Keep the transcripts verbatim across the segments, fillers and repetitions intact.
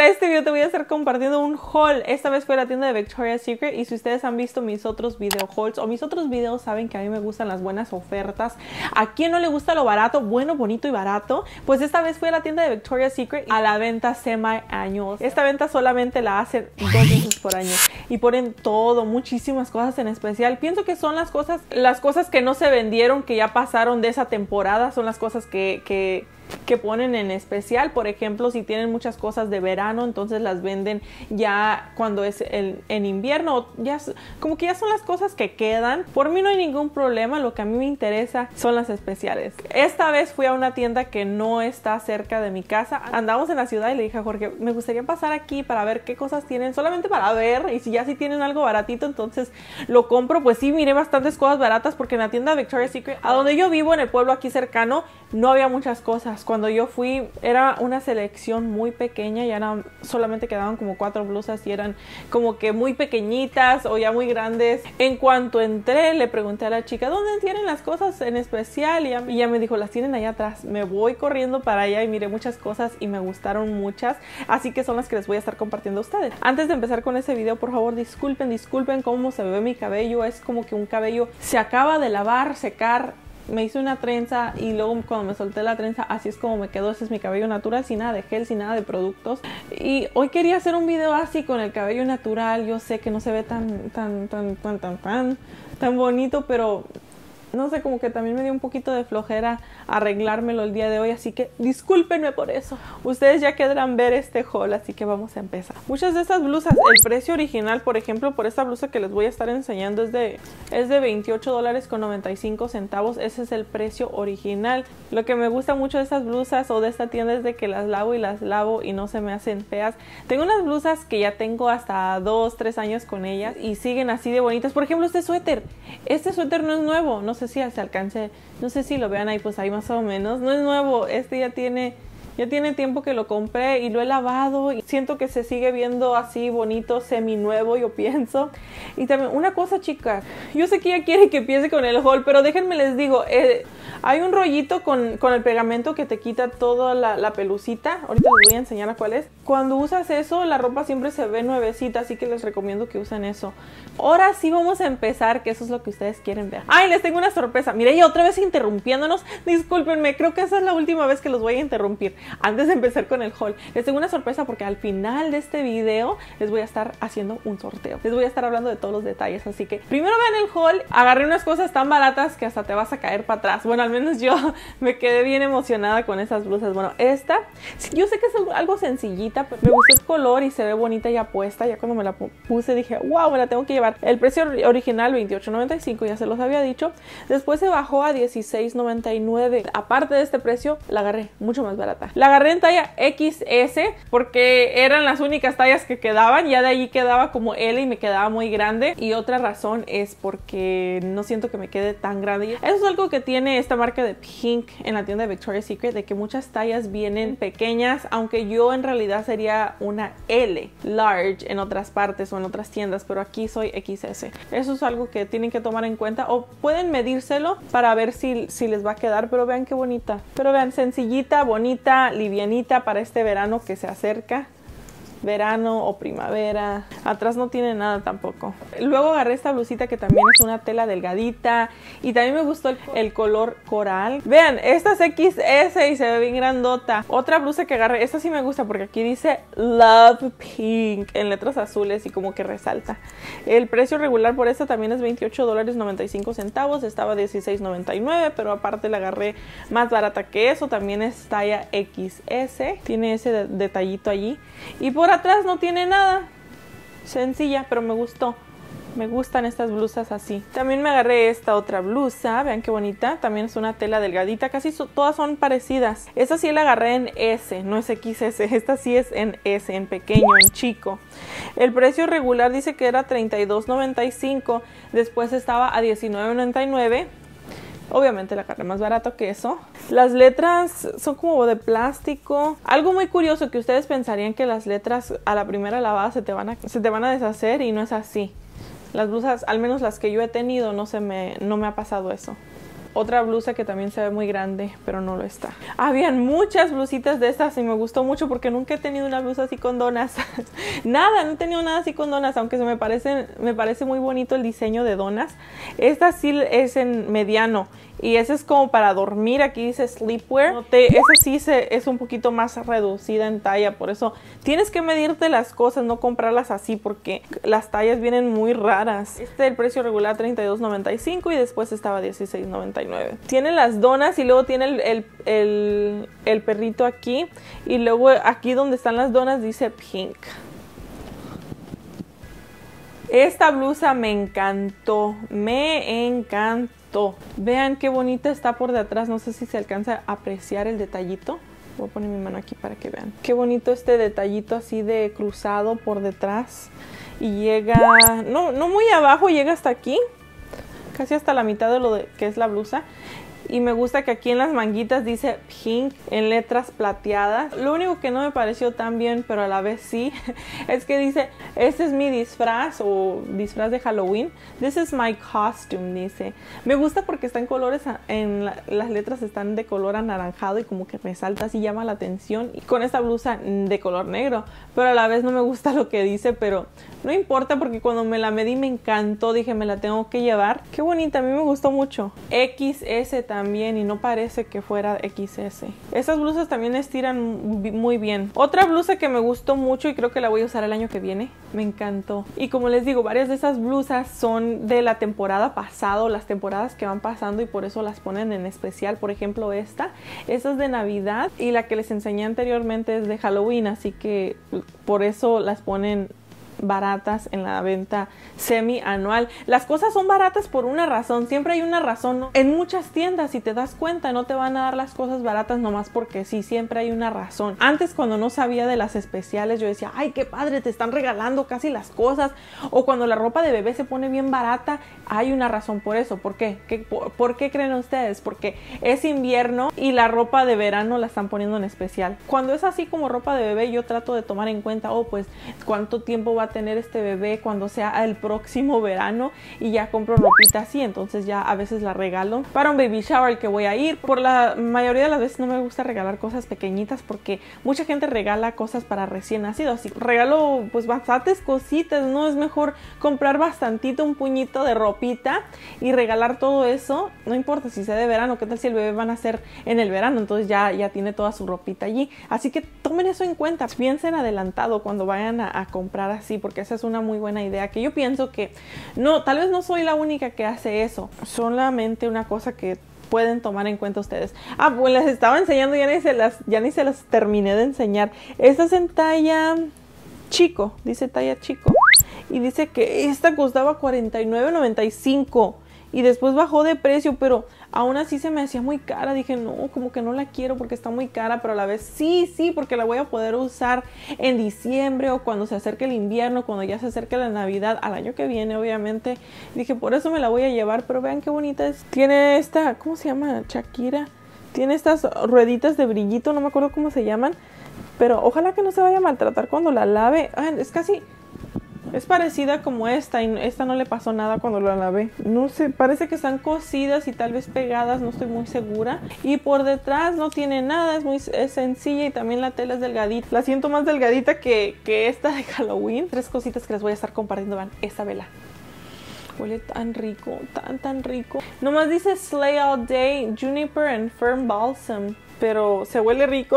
Para este video te voy a estar compartiendo un haul. Esta vez fue a la tienda de Victoria's Secret y si ustedes han visto mis otros video hauls o mis otros videos saben que a mí me gustan las buenas ofertas. ¿A quién no le gusta lo barato? Bueno, bonito y barato. Pues esta vez fui a la tienda de Victoria's Secret a la venta semi-años. Esta venta solamente la hacen dos veces por año y ponen todo, muchísimas cosas en especial. Pienso que son las cosas, las cosas que no se vendieron, que ya pasaron de esa temporada, son las cosas que... que que ponen en especial. Por ejemplo, si tienen muchas cosas de verano, entonces las venden ya cuando es el, en invierno, ya como que ya son las cosas que quedan. Por mí no hay ningún problema, lo que a mí me interesa son las especiales. Esta vez fui a una tienda que no está cerca de mi casa. Andamos en la ciudad y le dije a Jorge, me gustaría pasar aquí para ver qué cosas tienen, solamente para ver, y si ya si tienen algo baratito, entonces lo compro. Pues sí, miré bastantes cosas baratas porque en la tienda de Victoria's Secret, a donde yo vivo, en el pueblo aquí cercano, no había muchas cosas. Cuando yo fui era una selección muy pequeña, ya no, solamente quedaban como cuatro blusas y eran como que muy pequeñitas o ya muy grandes. En cuanto entré le pregunté a la chica, ¿dónde tienen las cosas en especial? Y ella, y ella me dijo, las tienen allá atrás. Me voy corriendo para allá y miré muchas cosas y me gustaron muchas, así que son las que les voy a estar compartiendo a ustedes. Antes de empezar con ese video, por favor disculpen, disculpen cómo se ve mi cabello. Es como que un cabello se acaba de lavar, secar. Me hice una trenza y luego cuando me solté la trenza así es como me quedó. Ese es mi cabello natural, sin nada de gel, sin nada de productos. Y hoy quería hacer un video así con el cabello natural. Yo sé que no se ve tan tan tan tan tan tan, tan bonito, pero no sé, como que también me dio un poquito de flojera arreglármelo el día de hoy, así que discúlpenme por eso. Ustedes ya querrán ver este haul, así que vamos a empezar. Muchas de estas blusas, el precio original, por ejemplo, por esta blusa que les voy a estar enseñando es de, es de veintiocho dólares con noventa y cinco centavos. Ese es el precio original. Lo que me gusta mucho de estas blusas o de esta tienda es de que las lavo y las lavo y no se me hacen feas. Tengo unas blusas que ya tengo hasta dos, tres años con ellas y siguen así de bonitas. Por ejemplo, este suéter. Este suéter no es nuevo, no sé si se alcance, no sé si lo vean ahí, pues ahí más o menos. No es nuevo, este ya tiene ya tiene tiempo que lo compré y lo he lavado y siento que se sigue viendo así bonito, semi nuevo, yo pienso. Y también una cosa, chicas, yo sé que ya quieren que empiece con el haul, pero déjenme les digo, eh, hay un rollito con, con el pegamento que te quita toda la, la pelucita. Ahorita les voy a enseñar a cuál es. Cuando usas eso, la ropa siempre se ve nuevecita, así que les recomiendo que usen eso. Ahora sí vamos a empezar, que eso es lo que ustedes quieren ver. Ay, les tengo una sorpresa. Mire, ya otra vez interrumpiéndonos. Discúlpenme, creo que esa es la última vez que los voy a interrumpir. Antes de empezar con el haul, les tengo una sorpresa porque al final de este video les voy a estar haciendo un sorteo. Les voy a estar hablando de todos los detalles, así que primero vean el haul. Agarré unas cosas tan baratas que hasta te vas a caer para atrás. Bueno, al menos yo me quedé bien emocionada con esas blusas. Bueno, esta, yo sé que es algo sencillita, pero me gustó el color y se ve bonita ya puesta. Ya cuando me la puse dije, wow, me la tengo que llevar. El precio original veintiocho noventa y cinco, ya se los había dicho. Después se bajó a dieciséis noventa y nueve. Aparte de este precio, la agarré mucho más barata. La agarré en talla equis ese porque eran las únicas tallas que quedaban. Ya de allí quedaba como L y me quedaba muy grande. Y otra razón es porque no siento que me quede tan grande. Eso es algo que tiene esta marca de Pink en la tienda de Victoria's Secret, de que muchas tallas vienen pequeñas, aunque yo en realidad sería una L, large, en otras partes o en otras tiendas, pero aquí soy equis ese. Eso es algo que tienen que tomar en cuenta, o pueden medírselo para ver si, si les va a quedar. Pero vean qué bonita, pero vean, sencillita, bonita, livianita para este verano que se acerca. Verano o primavera. Atrás no tiene nada tampoco. Luego agarré esta blusita que también es una tela delgadita y también me gustó el, el color coral. Vean, esta es equis ese y se ve bien grandota. Otra blusa que agarré, esta sí me gusta porque aquí dice Love Pink en letras azules y como que resalta. El precio regular por esta también es veintiocho dólares noventa y cinco centavos. Estaba dieciséis noventa y nueve, pero aparte la agarré más barata que eso. También es talla equis ese. Tiene ese de detallito allí. Y por atrás no tiene nada, sencilla, pero me gustó. Me gustan estas blusas así. También me agarré esta otra blusa, vean qué bonita. También es una tela delgadita, casi so, todas son parecidas. Esta sí la agarré en S, no es equis ese. Esta sí es en S, en pequeño, en chico. El precio regular dice que era treinta y dos noventa y cinco. Después estaba a diecinueve noventa y nueve. Obviamente la agarré más barato que eso. Las letras son como de plástico. Algo muy curioso, que ustedes pensarían que las letras a la primera lavada se te van a, se te van a deshacer, y no es así. Las blusas, al menos las que yo he tenido, no, se me, no me ha pasado eso. Otra blusa que también se ve muy grande, pero no lo está. Habían muchas blusitas de estas y me gustó mucho porque nunca he tenido una blusa así con donas. Nada, no he tenido nada así con donas, aunque se me parece, me parece muy bonito el diseño de donas. Esta sí es en mediano y ese es como para dormir. Aquí dice sleepwear. Esa sí se, es un poquito más reducida en talla, por eso tienes que medirte las cosas, no comprarlas así porque las tallas vienen muy raras. Este el precio regular treinta y dos noventa y cinco y después estaba dieciséis noventa y nueve. Tiene las donas y luego tiene el, el, el, el perrito aquí y luego aquí donde están las donas dice pink. Esta blusa me encantó, me encantó. Vean qué bonita está por detrás, no sé si se alcanza a apreciar el detallito. Voy a poner mi mano aquí para que vean. Qué bonito este detallito así de cruzado por detrás. Y llega, no, no muy abajo, llega hasta aquí. Casi hasta la mitad de lo de, que es la blusa. Y me gusta que aquí en las manguitas dice pink en letras plateadas. Lo único que no me pareció tan bien, pero a la vez sí, es que dice, este es mi disfraz o disfraz de Halloween. This is my costume, dice. Me gusta porque está en colores, en la, las letras están de color anaranjado y como que resalta, así llama la atención. Y con esta blusa de color negro, pero a la vez no me gusta lo que dice, pero no importa porque cuando me la medí me encantó. Dije, me la tengo que llevar. Qué bonita, a mí me gustó mucho. equis ese también y no parece que fuera equis ese. Estas blusas también estiran muy bien. Otra blusa que me gustó mucho y creo que la voy a usar el año que viene. Me encantó. Y como les digo, varias de esas blusas son de la temporada pasada, las temporadas que van pasando y por eso las ponen en especial. Por ejemplo, esta. Esta es de Navidad y la que les enseñé anteriormente es de Halloween, así que por eso las ponen baratas en la venta semi-anual. Las cosas son baratas por una razón, siempre hay una razón, ¿no? En muchas tiendas, si te das cuenta, no te van a dar las cosas baratas nomás porque sí, siempre hay una razón. Antes, cuando no sabía de las especiales, yo decía, ay, qué padre, te están regalando casi las cosas. O cuando la ropa de bebé se pone bien barata, hay una razón por eso. ¿Por qué? ¿Qué por, ¿Por qué creen ustedes? Porque es invierno y la ropa de verano la están poniendo en especial. Cuando es así como ropa de bebé, yo trato de tomar en cuenta, oh, pues, cuánto tiempo va a tener este bebé cuando sea el próximo verano y ya compro ropita así, entonces ya a veces la regalo para un baby shower que voy a ir. Por la mayoría de las veces no me gusta regalar cosas pequeñitas porque mucha gente regala cosas para recién nacidos, así regalo pues bastantes cositas, ¿no? Es mejor comprar bastantito, un puñito de ropita y regalar todo eso, no importa si sea de verano, qué tal si el bebé va a nacer en el verano, entonces ya, ya tiene toda su ropita allí, así que tomen eso en cuenta, piensen adelantado cuando vayan a, a comprar así, porque esa es una muy buena idea, que yo pienso que no, tal vez no soy la única que hace eso, solamente una cosa que pueden tomar en cuenta ustedes. Ah, pues les estaba enseñando, ya ni se las, ya ni se las terminé de enseñar. Esta es en talla chico, dice talla chico, y dice que esta costaba cuarenta y nueve noventa y cinco y después bajó de precio, pero aún así se me hacía muy cara. Dije, no, como que no la quiero porque está muy cara, pero a la vez sí, sí, porque la voy a poder usar en diciembre o cuando se acerque el invierno, cuando ya se acerque la Navidad, al año que viene, obviamente. Dije, por eso me la voy a llevar, pero vean qué bonita es. Tiene esta, ¿cómo se llama? Shakira. Tiene estas rueditas de brillito, no me acuerdo cómo se llaman, pero ojalá que no se vaya a maltratar cuando la lave. Ah, es casi... es parecida como esta y esta no le pasó nada cuando la lavé. No sé, parece que están cosidas y tal vez pegadas, no estoy muy segura. Y por detrás no tiene nada, es muy es sencilla y también la tela es delgadita. La siento más delgadita que, que esta de Halloween. Tres cositas que les voy a estar compartiendo. Van, esta vela. Huele tan rico, tan tan rico. Nomás dice Slay All Day, Juniper and Firm Balsam, pero se huele rico.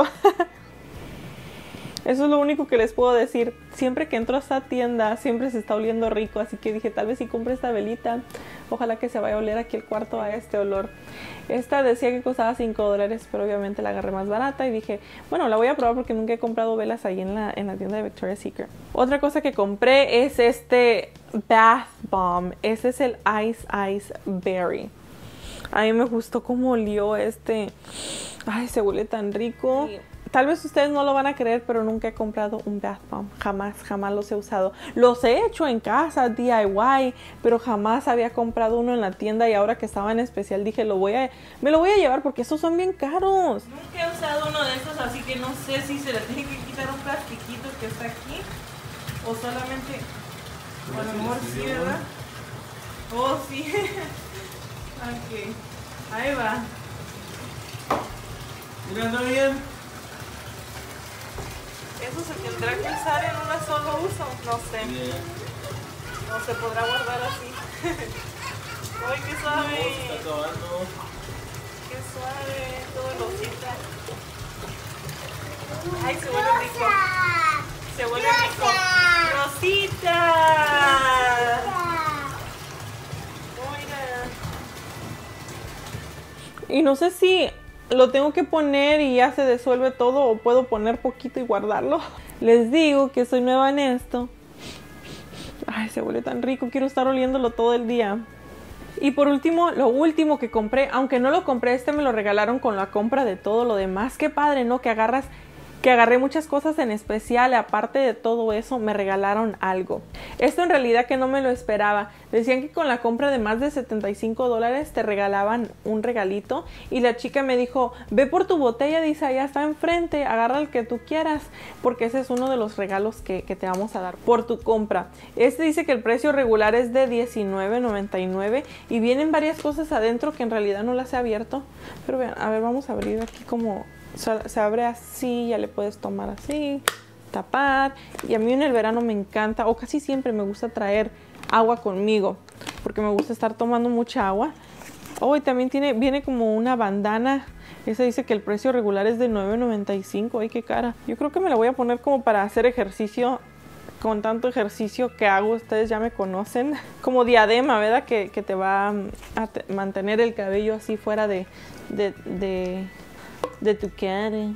Eso es lo único que les puedo decir. Siempre que entro a esta tienda, siempre se está oliendo rico. Así que dije, tal vez si compro esta velita, ojalá que se vaya a oler aquí el cuarto a este olor. Esta decía que costaba cinco dólares, pero obviamente la agarré más barata. Y dije, bueno, la voy a probar porque nunca he comprado velas ahí en la, en la tienda de Victoria's Secret. Otra cosa que compré es este Bath Bomb. Ese es el Ice Ice Berry. A mí me gustó cómo olió este. Ay, se huele tan rico. Sí. Tal vez ustedes no lo van a creer, pero nunca he comprado un bath bomb. Jamás, jamás los he usado. Los he hecho en casa, D I Y, pero jamás había comprado uno en la tienda y ahora que estaba en especial dije, lo voy a, me lo voy a llevar porque estos son bien caros. Nunca he usado uno de estos, así que no sé si se le tiene que quitar un plastiquito que está aquí o solamente, o a lo mejor sí, ¿verdad? Oh, sí. Ok. Ahí va. Mirando bien. ¿Eso se tendrá que usar en un solo uso? No sé. Bien. No se podrá guardar así. ¡Ay, qué suave! Está acabando. ¡Qué suave! Todo rosita. ¡Ay, se huele rico! ¡Se huele rico! ¡Rosita! Mira. Y no sé si lo tengo que poner y ya se disuelve todo o puedo poner poquito y guardarlo. Les digo que soy nueva en esto. Ay, se huele tan rico, quiero estar oliéndolo todo el día. Y por último, lo último que compré, aunque no lo compré, este me lo regalaron con la compra de todo lo demás. Qué padre, ¿no? Que agarras, que agarré muchas cosas en especial, aparte de todo eso, me regalaron algo. Esto en realidad que no me lo esperaba. Decían que con la compra de más de setenta y cinco dólares te regalaban un regalito y la chica me dijo, ve por tu botella, dice, allá está enfrente, agarra el que tú quieras, porque ese es uno de los regalos que, que te vamos a dar por tu compra. Este dice que el precio regular es de diecinueve noventa y nueve y vienen varias cosas adentro que en realidad no las he abierto, pero vean, a ver, vamos a abrir aquí como se abre así, ya le puedes tomar así, tapar. Y a mí en el verano me encanta, o casi siempre me gusta traer agua conmigo, porque me gusta estar tomando mucha agua. Oh, y también tiene, viene como una bandana. Esa dice que el precio regular es de nueve noventa y cinco. Ay, qué cara. Yo creo que me la voy a poner como para hacer ejercicio. Con tanto ejercicio que hago, ustedes ya me conocen. Como diadema, ¿verdad? Que, que te va a te mantener el cabello así fuera de... de, de de tu cara.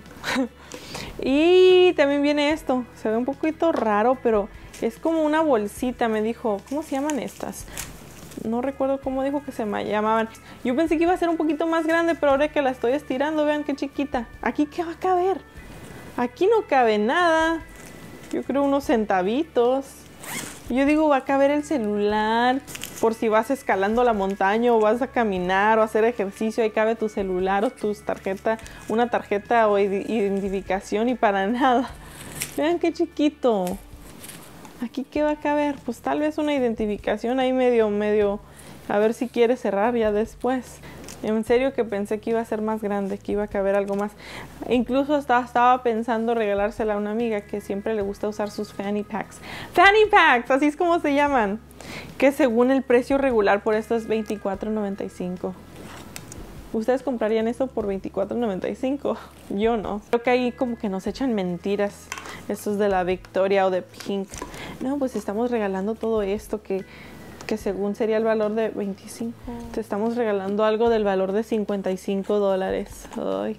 Y también viene esto, se ve un poquito raro, pero es como una bolsita. Me dijo, ¿cómo se llaman estas? No recuerdo cómo dijo que se llamaban. Yo pensé que iba a ser un poquito más grande, pero ahora que la estoy estirando, vean qué chiquita. ¿Aquí qué va a caber? Aquí no cabe nada. Yo creo unos centavitos. Yo digo, va a caber el celular, por si vas escalando la montaña o vas a caminar o hacer ejercicio, ahí cabe tu celular o tu tarjeta, una tarjeta o identificación, y para nada. Vean qué chiquito. ¿Aquí qué va a caber? Pues tal vez una identificación ahí medio, medio, a ver si quiere cerrar ya después. En serio que pensé que iba a ser más grande, que iba a caber algo más. Incluso estaba, estaba pensando regalársela a una amiga que siempre le gusta usar sus fanny packs. Fanny packs, así es como se llaman. Que según el precio regular por esto es veinticuatro noventa y cinco. ¿Ustedes comprarían esto por veinticuatro noventa y cinco? Yo no. Creo que ahí como que nos echan mentiras. Estos de la Victoria o de Pink. No, pues estamos regalando todo esto que... que según sería el valor de veinticinco. Te estamos regalando algo del valor de cincuenta y cinco dólares. Ay.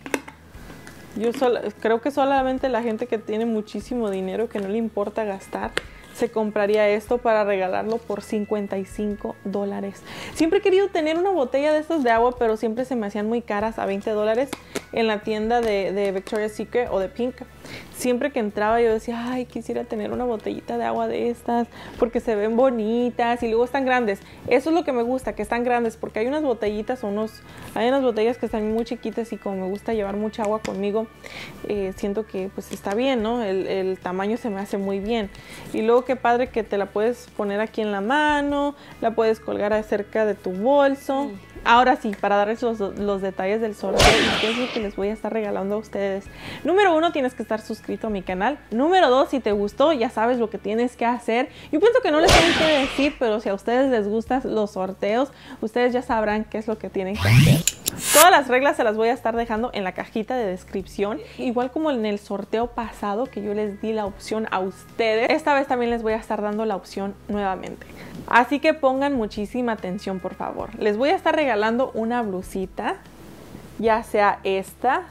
Yo solo, creo que solamente la gente que tiene muchísimo dinero, que no le importa gastar, se compraría esto para regalarlo por cincuenta y cinco dólares. Siempre he querido tener una botella de estas de agua, pero siempre se me hacían muy caras, a veinte dólares en la tienda de, de Victoria's Secret o de Pink. Siempre que entraba yo decía, ay, quisiera tener una botellita de agua de estas, porque se ven bonitas y luego están grandes. Eso es lo que me gusta, que están grandes, porque hay unas botellitas o unos, hay unas botellas que están muy chiquitas y como me gusta llevar mucha agua conmigo, eh, siento que pues está bien, ¿no? El, el tamaño se me hace muy bien. Y luego qué padre que te la puedes poner aquí en la mano, la puedes colgar acerca de tu bolso. Mm. Ahora sí, para darles los, los detalles del sorteo y qué es lo que les voy a estar regalando a ustedes. Número uno, tienes que estar suscrito a mi canal. Número dos, si te gustó, ya sabes lo que tienes que hacer. Yo pienso que no les tengo que decir, pero si a ustedes les gustan los sorteos, ustedes ya sabrán qué es lo que tienen que hacer. Todas las reglas se las voy a estar dejando en la cajita de descripción. Igual como en el sorteo pasado que yo les di la opción a ustedes, esta vez también les voy a estar dando la opción nuevamente. Así que pongan muchísima atención, por favor. Les voy a estar regalando una blusita, ya sea esta,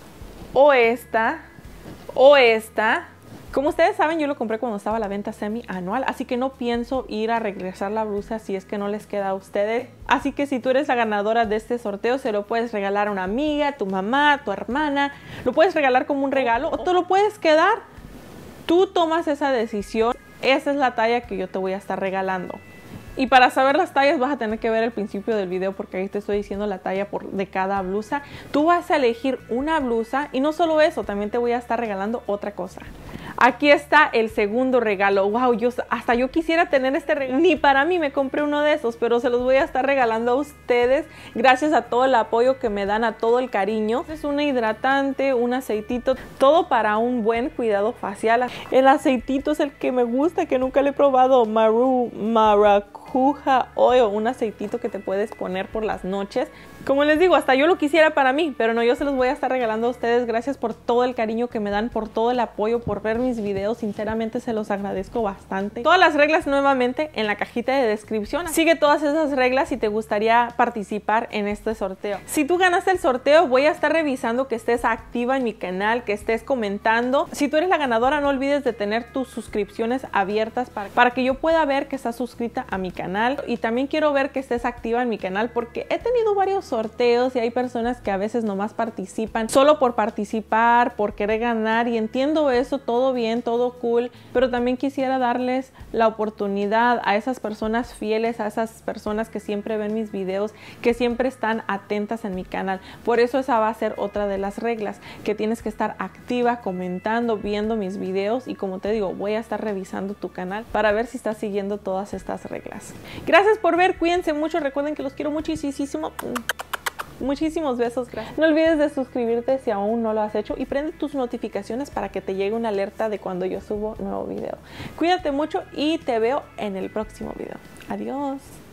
o esta, o esta. Como ustedes saben, yo lo compré cuando estaba a la venta semi-anual, así que no pienso ir a regresar la blusa si es que no les queda a ustedes. Así que si tú eres la ganadora de este sorteo, se lo puedes regalar a una amiga, tu mamá, tu hermana. Lo puedes regalar como un regalo o te lo puedes quedar. Tú tomas esa decisión. Esa es la talla que yo te voy a estar regalando. Y para saber las tallas vas a tener que ver el principio del video, porque ahí te estoy diciendo la talla por, de cada blusa. Tú vas a elegir una blusa y no solo eso, también te voy a estar regalando otra cosa. Aquí está el segundo regalo. Wow, yo hasta yo quisiera tener este regalo. Ni para mí me compré uno de esos, pero se los voy a estar regalando a ustedes gracias a todo el apoyo que me dan, a todo el cariño. Es un hidratante, un aceitito, todo para un buen cuidado facial. El aceitito es el que me gusta, que nunca le he probado. Maru Maracuja Oil, un aceitito que te puedes poner por las noches. Como les digo, hasta yo lo quisiera para mí, pero no, yo se los voy a estar regalando a ustedes. Gracias por todo el cariño que me dan, por todo el apoyo, por ver mis videos. Sinceramente se los agradezco bastante. Todas las reglas nuevamente en la cajita de descripción. Sigue todas esas reglas si te gustaría participar en este sorteo. Si tú ganaste el sorteo, voy a estar revisando que estés activa en mi canal, que estés comentando. Si tú eres la ganadora, no olvides de tener tus suscripciones abiertas para, para que yo pueda ver que estás suscrita a mi canal. Y también quiero ver que estés activa en mi canal porque he tenido varios sorteos y hay personas que a veces nomás participan solo por participar, por querer ganar, y entiendo eso, todo bien, todo cool, pero también quisiera darles la oportunidad a esas personas fieles, a esas personas que siempre ven mis videos, que siempre están atentas en mi canal. Por eso esa va a ser otra de las reglas, que tienes que estar activa, comentando, viendo mis videos, y como te digo, voy a estar revisando tu canal para ver si estás siguiendo todas estas reglas. Gracias por ver, cuídense mucho, recuerden que los quiero muchísimo. Muchísimos besos, gracias. No olvides de suscribirte si aún no lo has hecho y prende tus notificaciones para que te llegue una alerta de cuando yo subo nuevo video. Cuídate mucho y te veo en el próximo video. Adiós.